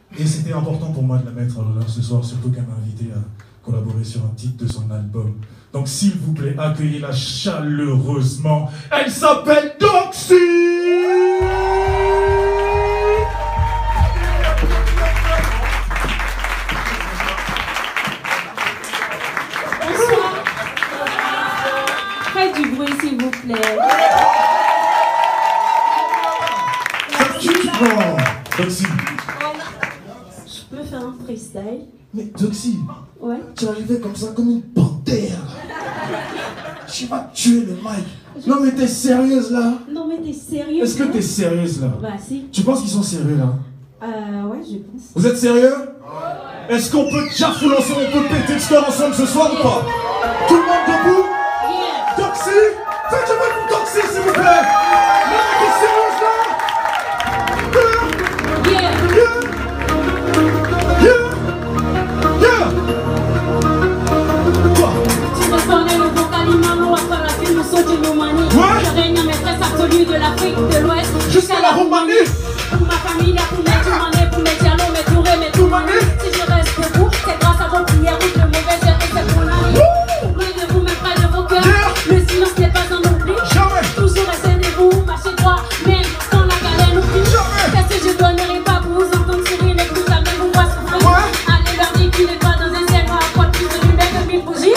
Et c'était important pour moi de la mettre à l'honneur ce soir, surtout qu'elle m'a invité à collaborer sur un titre de son album. Donc s'il vous plaît, accueillez-la chaleureusement. Elle s'appelle Doxy! Bonsoir. Faites du bruit s'il vous plaît. Doxy. Je peux faire un freestyle? Mais Doxy, Ouais. tu arrivais comme ça, comme une panthère. Tu vas tuer le mic. Non mais t'es sérieuse là? Non mais t'es sérieux? Est-ce que t'es sérieuse là? Bah si. Tu penses qu'ils sont sérieux là? Ouais, je pense. Vous êtes sérieux? Est-ce qu'on peut jaffoul ensemble, on peut péter le score ensemble ce soir ou pas? Tout le monde debout? Yeah. Doxy? Faites du bruit pour Doxy s'il vous plaît! Non, t'es sérieuse là? Yeah. Tu reconnais le vocal Imano après la film Saudi Moumani. Ouais. Je règne maîtresse absolue de l'Afrique de l'Ouest Jusqu'à la Roumanie. Pour ma famille, pour mes Toumanais, pour mes Diallo, mes Touré, mes Toumanais. Si je reste debout, c'est grâce à vos prières ou de mauvais heures et c'est pour l'année. Loin de vous, même près de vos cœurs. Yeah. Le silence n'est pas un oubli. Jamais. Toujours restez debout, marchez droit, même quand la galère nous plie. Jamais. Qu'est-ce que je donnerai pas pour vous entendre sourire et plus jamais vous voir souffrir. Ouais. Allez leur dire qu'il n'est pas dans un ciel noir, quoi plus de lumière que mille bougies.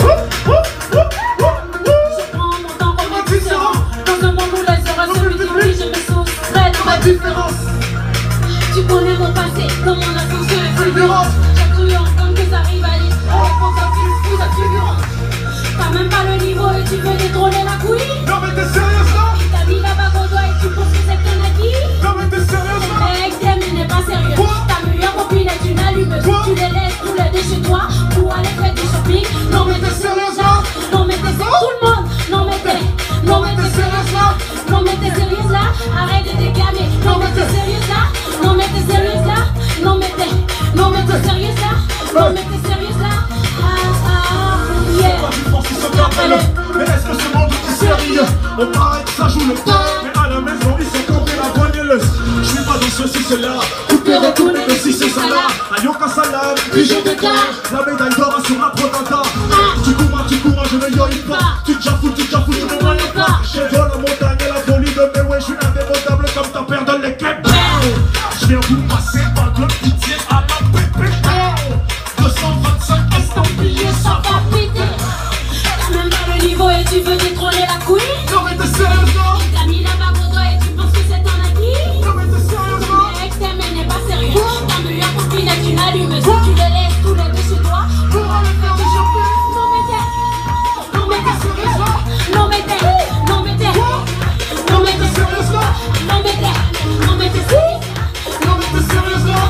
Je prends mon temps comme un différent. Dans un monde où les heures celui qui oublie, je me soustrais de ma différence. Tu connais mon passé, dans mon ascension est fulgurante. J'ai cru entendre que ça rivalise avec vos affiches, vous êtes fulgurante. T'as même pas le niveau et tu veux détrôner la couille. Non mais t'es sérieuse là? Il t'a mis la bague au doigt et tu penses que c'est ton acquis. Non mais t'es sérieuse là? L'extrême n'est pas sérieux. Ta meilleure copine est une allumeuse. Tu les laisses tous les deux chez toi pour aller faire du shopping. Non mais t'es sérieuse là? Non mais t'es sérieuse tout le monde. Non mais t'es sérieuse là? Non mais t'es sérieuse là? Arrête de déclamer. Non mais t'es sérieuse là? Non mais t'es sérieuse là? Non mais t'es sérieuse là? Non mais t'es sérieuse là? Yeah. Mais est-ce que ce monde est sérieux? On paraît que ça joue le temps. Mais à la maison ils sont campés la bonne. Je suis pas dans ceci, cela. Tout est retourné de si c'est ça là. Ayoka salam, puis je déclare. La médaille d'or sur la protanta. Tu cours, je ne yoïs pas. Tu te jafoules, tu ne moyens pas. J'ai dans la montagne et la folie de mes ouais, je suis indémodable comme ta paire de l'équipe. Je viens vous passer pas de pitié à la pépé. 225 estampillés, ça va péter. T'as même pas le niveau et tu veux détrôner la couille. Non mais t'es sérieuse là? T'as mis la bague au doigt et tu penses que c'est ton acquis. Non mais t'es sérieuse là? L'extrême n'est pas sérieux. Ta meilleure copine est une allumeuse. Tu les laisses tous les deux chez toi pour aller faire du shopping. Non mais t'es sérieuse là? Non mais t'es sérieuse là? Non mais t'es sérieuse là? Non mais t'es sérieuse là?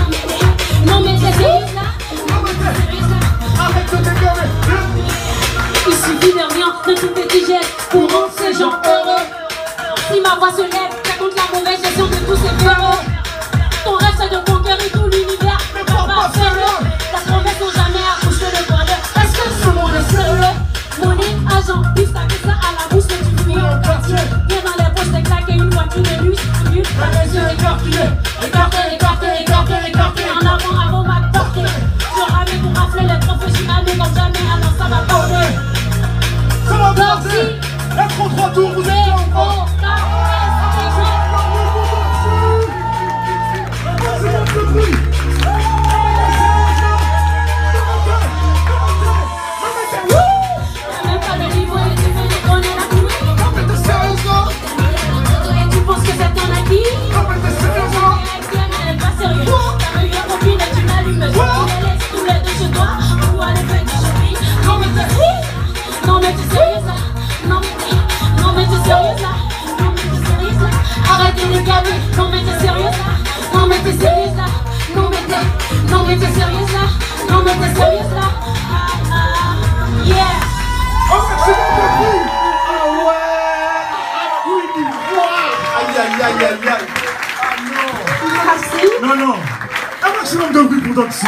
Arrête de déconner. Il suffit de rien, de tout petit geste pour rendre ces gens heureux. Si ma voix se lève, ça compte la mauvaise gestion de tous ces bureaux. Ton rêve c'est de conquérir tout l'univers, mais papa fais-le. Ta promesse n'ont jamais accouché le bonheur. Est-ce que ce monde est sérieux? Monnaie, argent, piste, t'as que ça à la bouche que tu fuis au quartier. Viens dans les poches, t'es claqué une voiture de luxe. Les yeux écarquillés, écartés. En avant, à vos macs portés. Je ramais pour rafler les trophées, je suis amé comme jamais, alors ça va porter. Ça va passer. Être en 3 tours, vous êtes là ou pas? C'est le bruit. T'as même pas le niveau et tu veux détrôner la couille. Non mais t'es sérieuse là? Et tu penses que c'est ton acquis. Non mais t'es sérieuse là? Elle est pas sérieux. Ta meilleure copine est une allumeuse. Tu les laisses tous les deux chez toi pour aller faire du shopping. Non mais t'es sérieuse là? Non mais t'es sérieuse là? Arrête de les gaver. Non mais t'es sérieuse là? Non mais t'es sérieuse là? Non mais t'es sérieuse là? Non mais t'es sérieuse là? Yeah. Oh c'est bon le bruit. Ah ouais. Oui du voix. Aïe. Ah non. Non. Un maximum de bruit pour Doxy.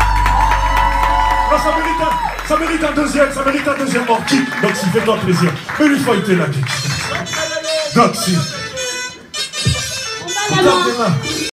Non, ça mérite un deuxième hors kick. Doxy, fais-toi plaisir. Mais lui fighter la kick. Doxy. On va la main.